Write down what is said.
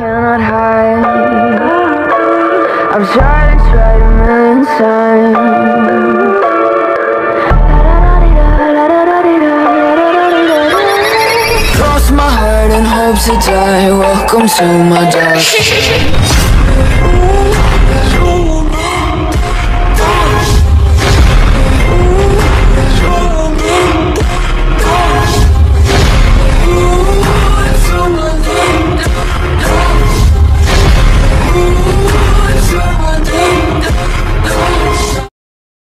cannot hide. I've tried a million times. Cross my heart and hope to die. Welcome to my dark.